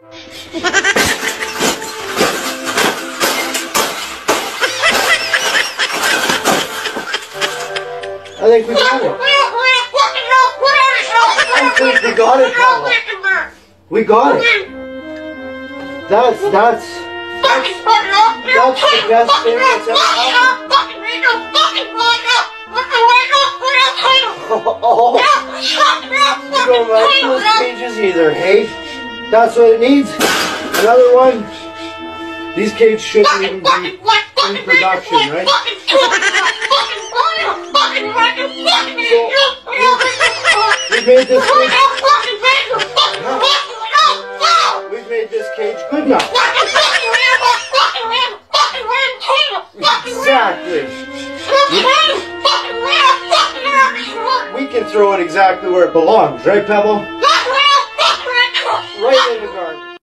I think we got it. I think we got it, Pablo. We got it. That's the best thing that's ever happened. Oh, you don't like those cages either, hey? That's what it needs. Another one. These cages shouldn't even be in production, right? We've made this cage. We've made this cage good now. Exactly. We can throw it exactly where it belongs, right, Pebble?